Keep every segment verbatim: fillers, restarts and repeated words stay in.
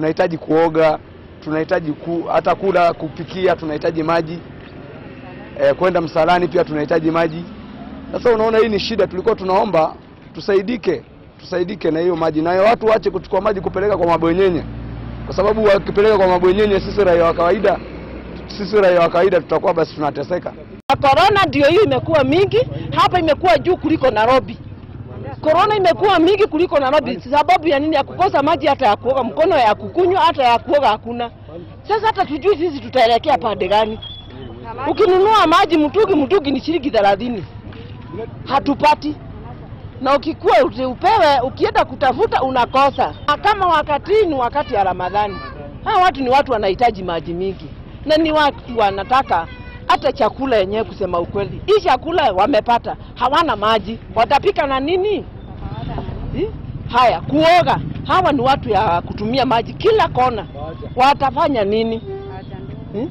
tunahitaji kuoga, tunahitaji ku, hata kula, kupikia tunahitaji maji. E, kwenda msalani pia tunahitaji maji. Sasa unaona hii ni shida, tulikuwa tunaomba tusaidike, tusaidike na hiyo maji. Na watu waache kuchukua maji kupeleka kwa mabwenyenye. Kwa sababu wakipeleka kwa mabwenyenye, sisi raia wa kawaida, sisi raia wa kawaida tutakuwa basi tunateseka. Corona ndio hiyo imekuwa mingi, hapa imekuwa juu kuliko Nairobi. Corona imekuwa mingi kuliko Nairobi. Sababu ya nini? Ya kukosa maji, hata ya kuoga mkono, ya kukunywa, hata ya kuoga hakuna. Sasa hata tujui sisi tutaelekea pande gani. Ukinunua maji mtungi mtungi ni shilingi thelathini. Hatupati. Na ukikuwa upewe, ukienda kutafuta unakosa. Kama wakati ni wakati ya Ramadhani. Hawa watu ni watu wanahitaji maji mingi. Na ni watu wanataka hata chakula yenyewe, kusema ukweli. Hii chakula wamepata, hawana maji. Watapika na nini? Eh? Haya, kuoga. Hawa ni watu ya kutumia maji kila kona. Watafanya nini? Eh?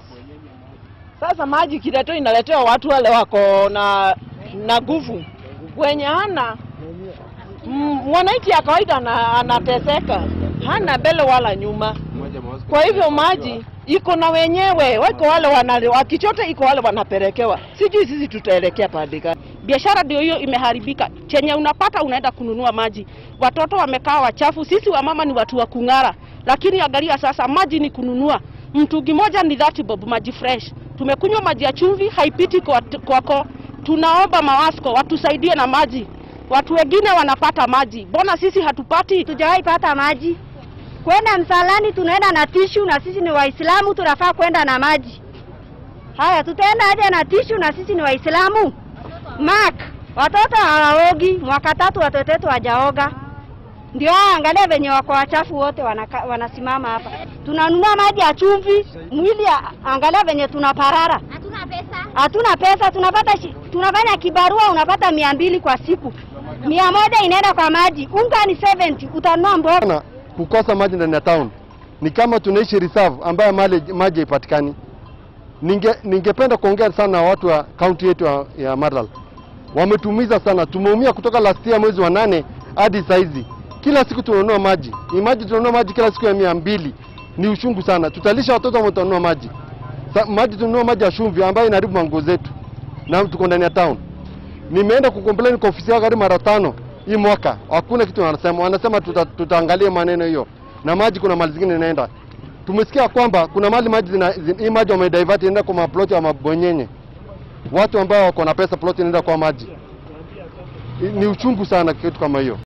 Sasa maji kileto inaletewa watu wale wako na na nguvu. Wenye hana mwananchi ya kawaida anateseka. Hana mbele wala nyuma. Kwa hivyo maji iko na wenyewe, wako wale wanale, wakichote iko wale wanapelekewa. Sijui sisi tutaelekea pande gani. Biashara ndio hiyo imeharibika. Chenye unapata unaenda kununua maji. Watoto wamekaa wachafu, sisi wamama ni watu wa kung'ara. Lakini angalia sasa, maji ni kununua. Mtungi moja ni thirty bob maji fresh. Tumekunywa maji ya chumvi, haipiti kwa kwako. Tunaomba Mawasco watusaidie na maji. Watu wengine wanapata maji. Mbona sisi hatupati? Tujawahi pata maji. Kwenda msalani tunaenda na tishu, na sisi ni Waislamu tunafaa kwenda na maji. Haya, tutaenda aje na tishu na sisi ni Waislamu? Mark, watoto hawaogi, mwaka tatu watoto wetu hawajaoga. Ndio angalia venye wako wachafu wote wanaka, wanasimama hapa. Tunanunua maji ya chumvi, mwili angalia venye tunaparara. Hatuna pesa. Hatuna pesa, tunapata tunafanya kibarua unapata mia mbili kwa siku. Mia moja inaenda kwa maji. Unga ni seventy, utanunua mboga. Kukosa maji ndani ya town ni kama tunaishi reserve ambayo maji maji haipatikani. Ninge ningependa kuongea sana na watu wa county yetu ya, ya Maralal. Wametumiza sana. Tumeumia kutoka last year mwezi wa nane hadi saizi. Kila siku tunanunua maji. Ni maji tunanunua maji kila siku ya mia mbili. Ni ushungu sana. Tutalisha watoto ambao tunanunua maji. Sa, maji tunanunua maji ya chumvi ambayo inaharibu mango zetu. Na tuko ndani ya town. Nimeenda kucomplain kwa ofisi yao karibu mara tano hii mwaka. Hakuna kitu wanasema. Wanasema tuta, tutaangalia maneno hiyo. Na maji kuna mali zingine inaenda. Tumesikia kwamba kuna mali maji zina, zina hii maji wamedivert inaenda kwa maploti ya mabonyenye. Watu ambao wako na pesa ploti inaenda kwa maji. Ni uchungu sana kitu kama hiyo.